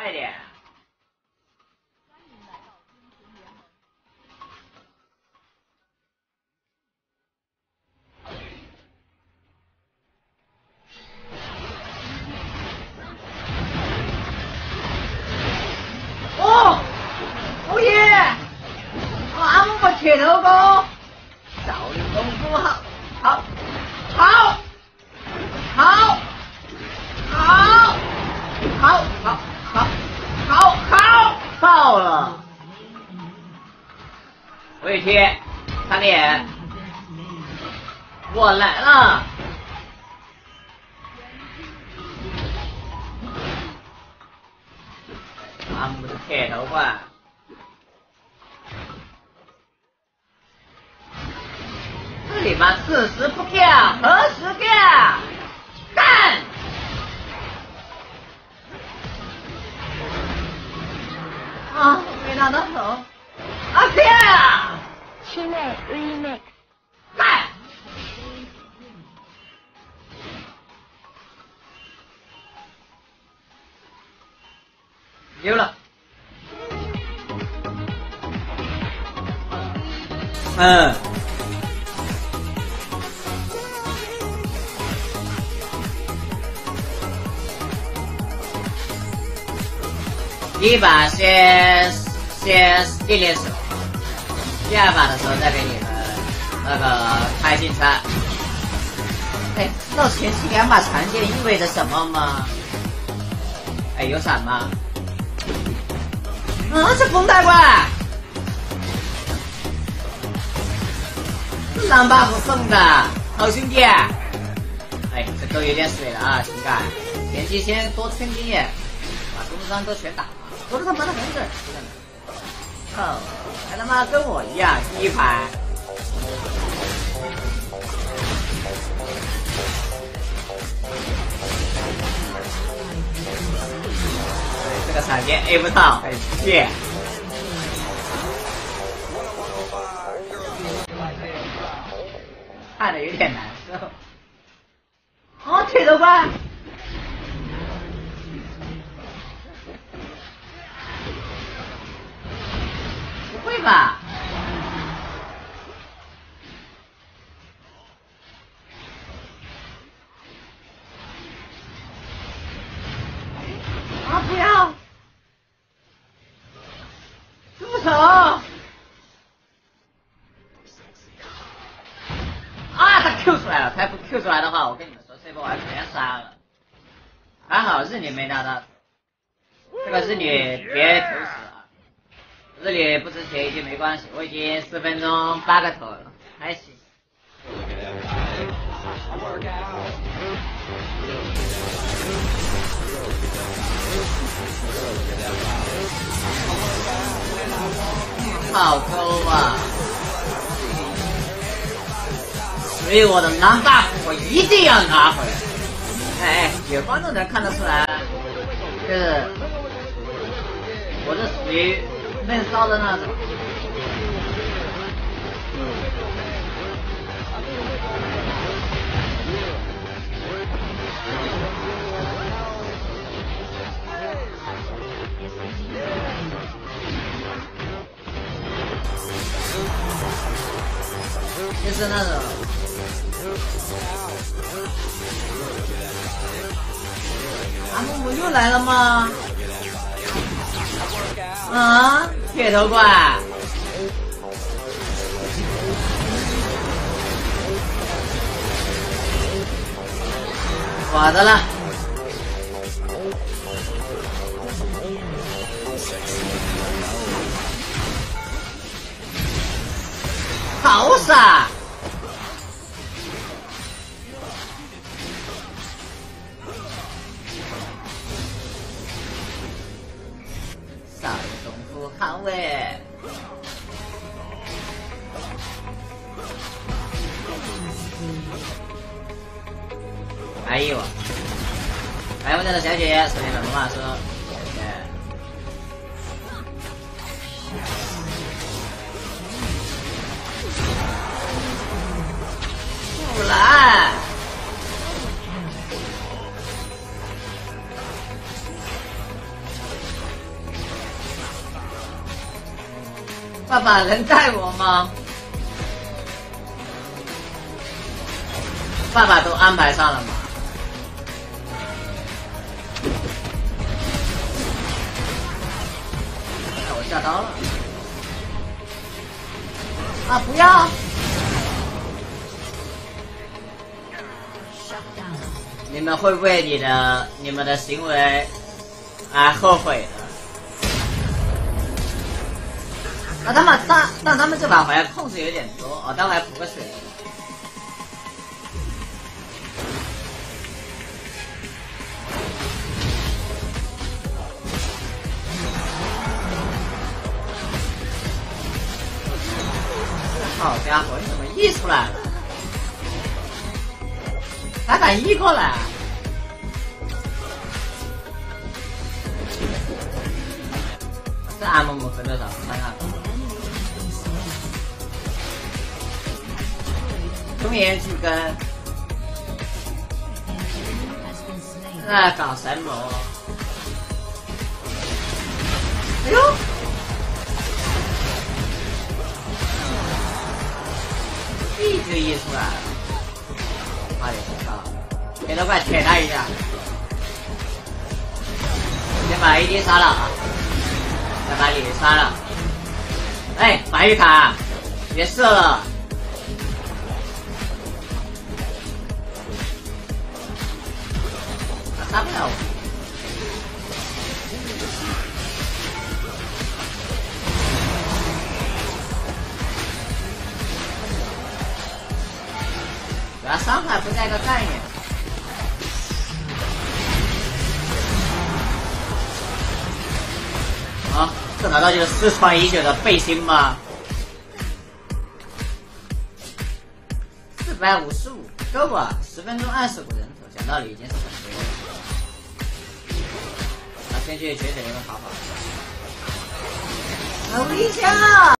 快点！哦，哦耶！阿姆个铁头功，少林功夫好，好，好，好，好，好，好，好，好，好，爆了！魏贴，看脸，我来了！阿姆的铁头棍。这里嘛，此时不干，何时干？干！啊，没拿到手！啊天啊！ 七妹 remix。 干！赢了。第一把先练练手，第二把的时候再给你们那个开进餐。哎，知道前期2把长剑意味着什么吗？哎，有闪吗？啊，是风大怪，蓝 buff 送的，好兄弟。哎，这都有点水了啊，情感。前期先多蹭经验，把中伤都全打了。我说他妈的很准，真的。操，还他妈跟我一样，第一排。这个闪电 A 不到，很贱。看着有点难受。哦，铁头怪。不会吧？啊！不要！住手！啊！他 Q 出来了，他不 Q 出来的话，我跟你们说，这波玩全杀了。还好日女没拿到，这个日女别投死了。日女不值钱已经没关系，我已经4分钟8个头了，还行。好抠啊！所以我的蓝 buff 我一定要拿回来。哎，有观众能看得出来，就是我是属于闷骚的那种。就是那种阿木木又来了吗？啊，铁头怪！我的了。好傻！少林功夫好哎！哎呦！来我家的小姐姐，首先怎么话说？不来！ 爸爸能带我吗？爸爸都安排上了吗？哎，我下刀了。啊，不要！你们会为你们的行为而后悔的。那他们这把回来控制有点多哦，待会还补个水。好家伙，你怎么溢出来了？还敢溢过来？这阿嬷嬷分多少？看看。中原去跟，搞神魔。哎呦！一直溢出来了，快点知道，给他快舔他一下，先把 AD 杀了啊，再把李杀了。哎，白玉卡，别射了。他杀不了我。主要伤害不在一个概念。啊，这难道就是失传已久的背心吗？455够不？10分钟25人头，讲道理已经是很多了。啊，先去绝水人跑跑。好危险啊！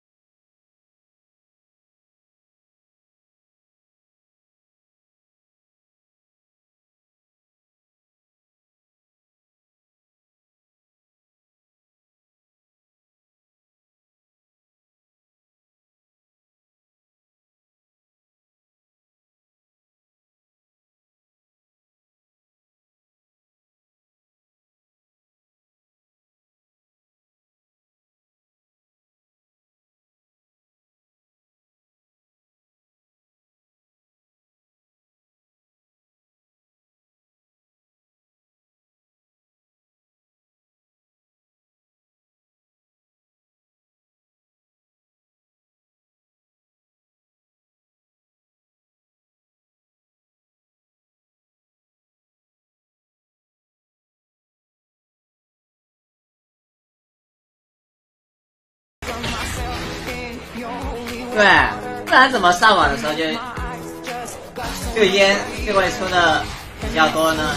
对，不然怎么上网的时候就烟就会出的比较多呢？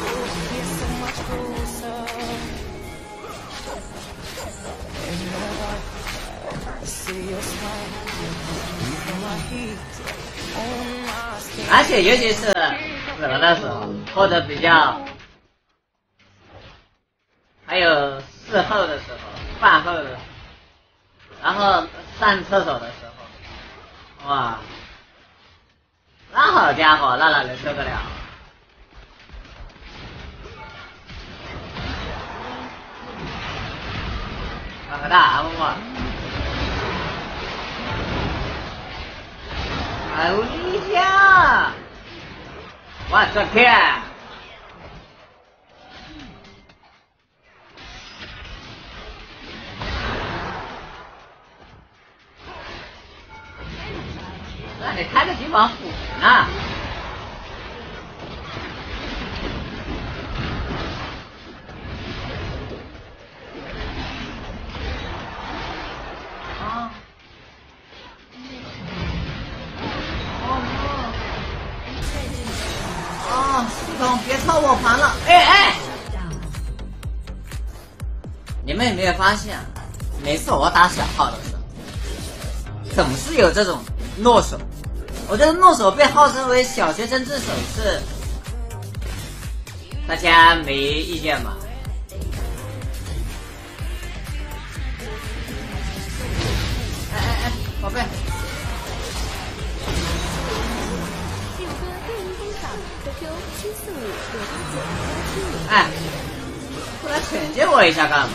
而且尤其是死了的时候，或者比较还有事后的时候、饭后的时候，然后上厕所的时候，哇，那好家伙，那哪能受得了？打个大么么，好厉害！我的天！那你开个地方虎呢？系统别抄我盘了！哎！你们有没有发现，每次我打小号的时候，总是有这种诺手？我觉得诺手被号称为小学生之首是，大家没意见吧？ 哎，过来惩戒我一下干嘛？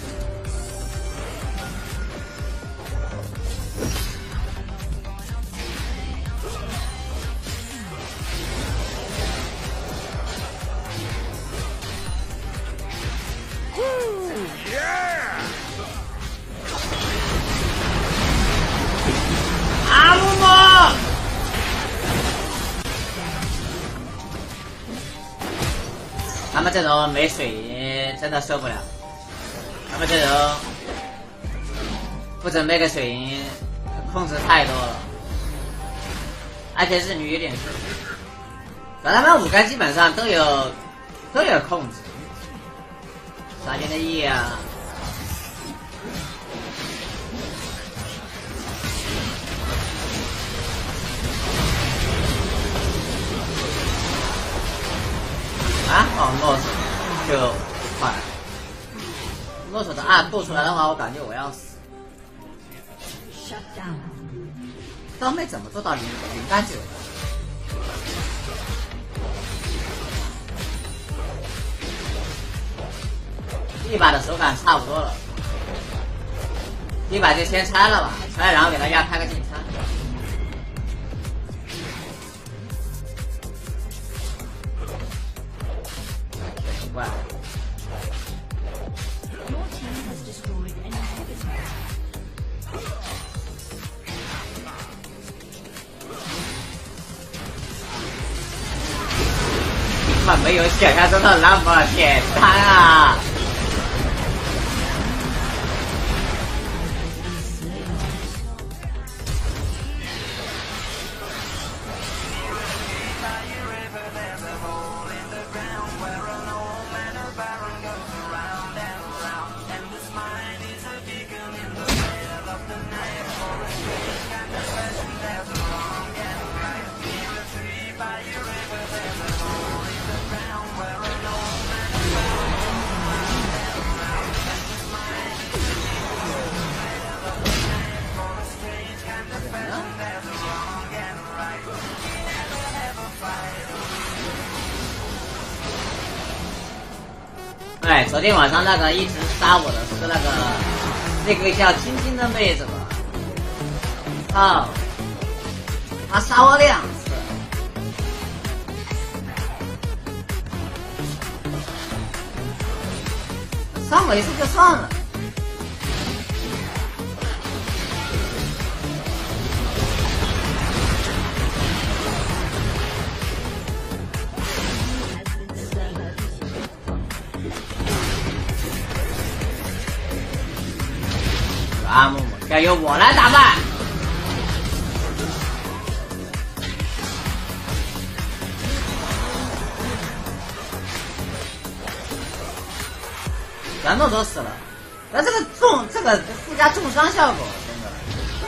阿木木，他们这种没水银真的受不了，他们这种不准备个水银控制太多了，而且日女有点是，但他们五杆基本上都有控制，杀剑的 E 啊。啊，哦，骆驼就快，骆驼的2剁出来的话，我感觉我要死。刀妹怎么做到0杆9？这一把的手感差不多了，一把就先拆了吧，拆然后给大家开个进餐。怪。没有想象中的那么简单啊！哎，昨天晚上那个一直杀我的是那个叫晶晶的妹子吧？操！她杀我2次。杀我1次就算了。阿木木，要由我来打败。全都死了，那这个附加重伤效果，真的。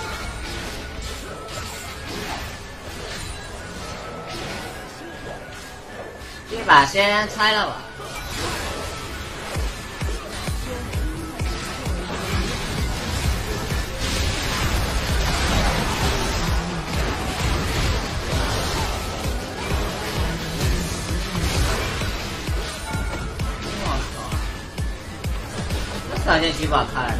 这把先拆了吧。2件举宝开来的，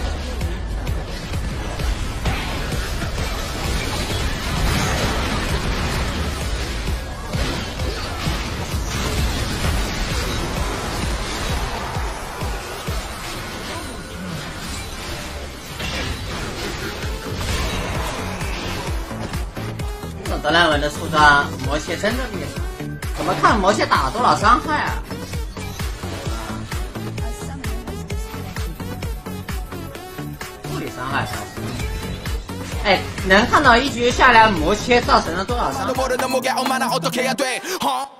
这德莱文的出装魔切真的厉害，怎么看魔切打了多少伤害啊？伤害消失。哎，能看到一局下来魔切造成了多少伤害？